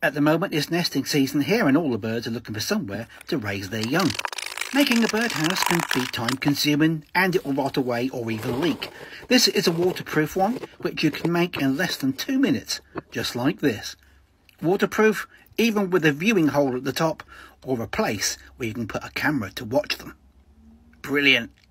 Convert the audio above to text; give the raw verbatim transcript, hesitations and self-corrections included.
At the moment it's nesting season here and all the birds are looking for somewhere to raise their young. Making a birdhouse can be time consuming and it will rot away or even leak. This is a waterproof one which you can make in less than two minutes, just like this. Waterproof even with a viewing hole at the top or a place where you can put a camera to watch them. Brilliant.